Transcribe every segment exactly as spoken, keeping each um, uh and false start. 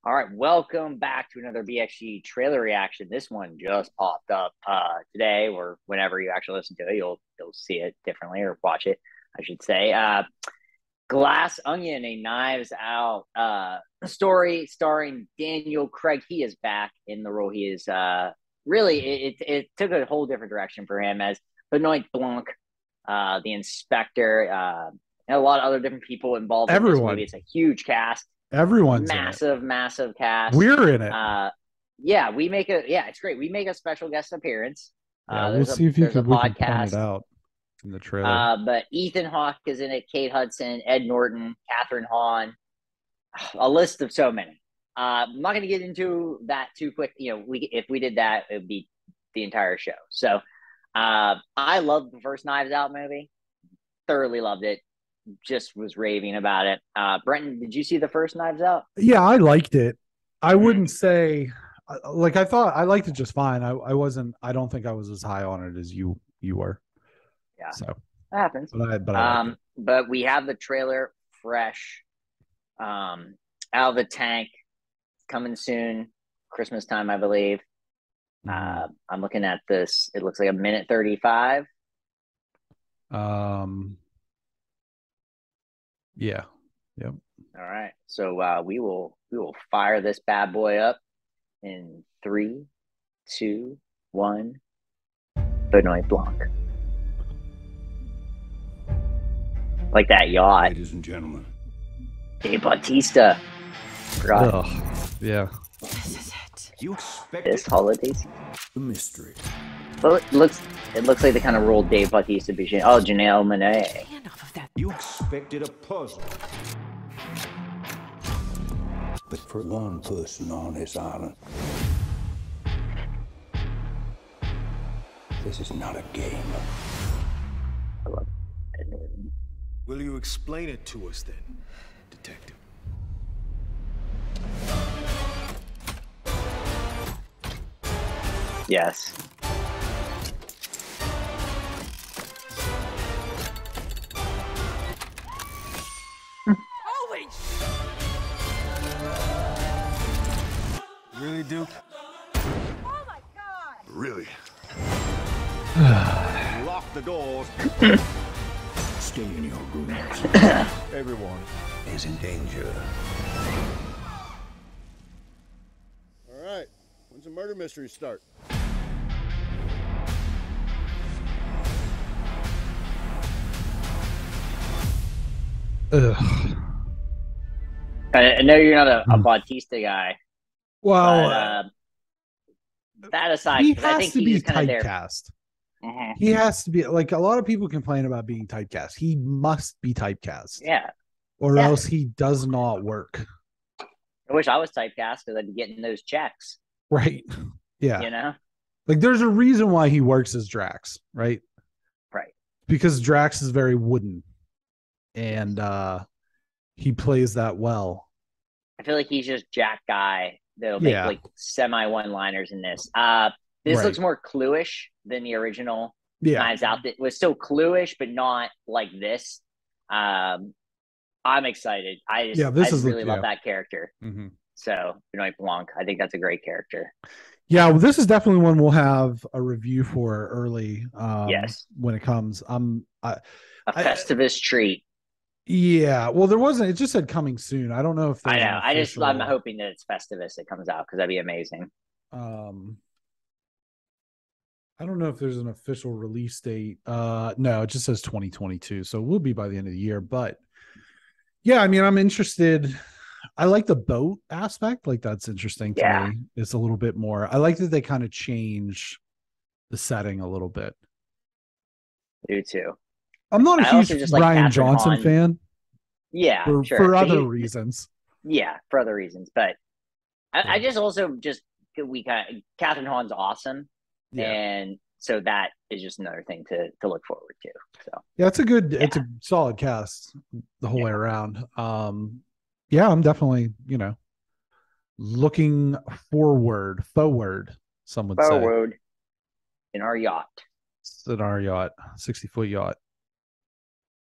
All right, welcome back to another B X G trailer reaction. This one just popped up uh, today, or whenever you actually listen to it, you'll you'll see it differently or watch it, I should say. Uh, Glass Onion, a Knives Out uh, story starring Daniel Craig. He is back in the role. He is uh, really it, it, it took a whole different direction for him as Benoit Blanc, uh, the inspector, uh, and a lot of other different people involved in this Everyone, movie. It's a huge cast. everyone's in it. Massive, massive cast. We're in it. Uh, yeah, we make a yeah, it's great. We make a special guest appearance. Yeah, Uh, we'll there's a see if you there's a can we can point it podcast. out in the trailer. Uh, but Ethan Hawke is in it. Kate Hudson, Ed Norton, Catherine Hahn. A list of so many. Uh, I'm not going to get into that too quick. You know, we if we did that, it would be the entire show. So, uh, I loved the first Knives Out movie. Thoroughly loved it. Just was raving about it. Uh, Brenton, did you see the first Knives Out? Yeah, I liked it. I wouldn't say like I thought I liked it just fine. I, I wasn't I don't think I was as high on it as you you were. Yeah, So that happens. but I but I Um, liked but we have the trailer fresh, um, out of the tank, coming soon, Christmas time, I believe. it. Mhm. Uh, I'm looking at this. It looks like a minute thirty-five. Um yeah. Yep. All right, so uh, we will we will fire this bad boy up in three, two, one. Benoit Blanc, like that yacht. Ladies and gentlemen, Dave Bautista. Forgot Ugh. Yeah. This is it. you expected this holiday season. the mystery. Well, it looks it looks like the kind of role Dave Bautista be. Oh, Janelle Monáe. Enough of that. You expected a puzzle. But for one person on this island, this is not a game. I love Ed Norton. Will you explain it to us then, detective? Yes. Holy Really, Duke? Oh my god! Really? Lock the doors. Stay in your rooms. Everyone. Is in danger. All right. When's the murder mystery start? Ugh. I, I know you're not a, a Hmm. Bautista guy, Well, but uh, that aside, he 'cause I has think to he's be just kind of there. typecast. Mhm. He has to be like a lot of people complain about being typecast. He must be typecast. Yeah, Or Yeah. else he does not work. I wish I was typecast because I'd be getting those checks. Right. Yeah. You know, Like there's a reason why he works as Drax, right? right? Because Drax is very wooden and uh he plays that well. I feel like he's just Jack guy that'll make Yeah. like semi one liners in this. Uh, this Right. looks more Cluish than the original Yeah. Knives Out. That was still Cluish, but not like this. Um, I'm excited. I just, Yeah, this I just is- really love yeah. that character. Mhm. So Benoit Blanc, I think that's a great character. Yeah, well, this is definitely one we'll have a review for early um Yes. when it comes. Um I, A I- Festivus treat. yeah, well there wasn't it just said coming soon. I don't know if I there's an know. I just, I'm official- hoping that it's Festivus that comes out because that'd be amazing. Um, I don't know if there's an official release date. Uh, no, it just says twenty twenty-two, so it will be by the end of the year. But yeah, I mean, I'm interested. I like the boat aspect. Like that's interesting to Yeah. me. It's a little bit more. I like that they kind of change the setting a little bit. I do too. I'm not a I huge also just like Ryan Catherine Johnson Hahn. fan Yeah, for, sure. for But other he- reasons. Yeah, for other reasons. But I, I Yeah. just also just we kind of Catherine Hahn's awesome, Yeah, and so that is just another thing to to look forward to. So yeah, it's a good, it's a solid cast the whole way around. Um, yeah, I'm definitely, you know, looking forward, forward. Some would say forward in our yacht. it's in our yacht, sixty foot yacht.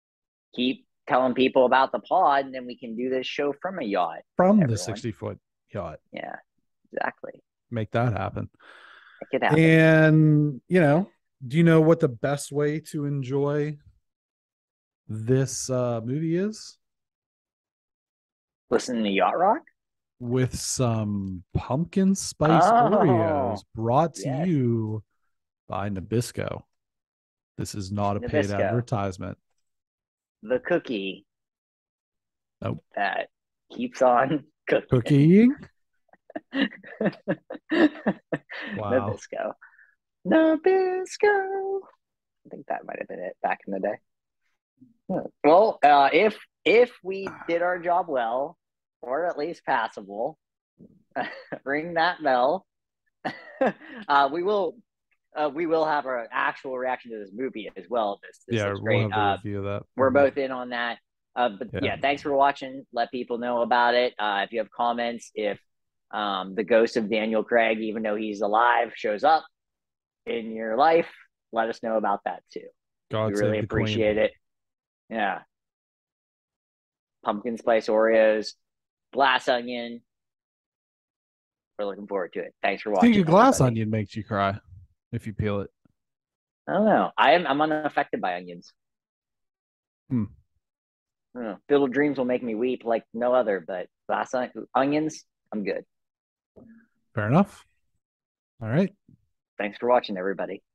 Keep telling people about the pod, and then we can do this show from a yacht. From the Everyone. sixty foot yacht. Yeah, exactly. Make that happen. Make it happen. And, you know, do you know what the best way to enjoy this uh, movie is? Listen to Yacht Rock? With some pumpkin spice Oh, Oreos brought to yes. you by Nabisco. This is not a paid Nabisco. advertisement. The cookie Nope. that keeps on cooking. Cooking? Wow. Nabisco. Nabisco. I think that might have been it back in the day. Yeah. Well, uh, if if we did our job well, or at least passable, ring that bell. uh, we will uh, we will have our actual reaction to this movie as well. This, this Yeah, looks we'll great. have the Uh, review of that. we're Mhm. both in on that. Uh, but Yeah. yeah. thanks for watching. Let people know about it. Uh, if you have comments, if um, the ghost of Daniel Craig, even though he's alive, shows up in your life, let us know about that too. God we save really the appreciate queen. it. Yeah. Pumpkin spice Oreos, glass onion. We're looking forward to it. Thanks for I watching. think a glass everybody. onion makes you cry if you peel it. I don't know. I am I'm unaffected by onions. Hmm. I don't know. Fiddle dreams will make me weep like no other, but glass on- onions, I'm good. Fair enough. All right. Thanks for watching, everybody.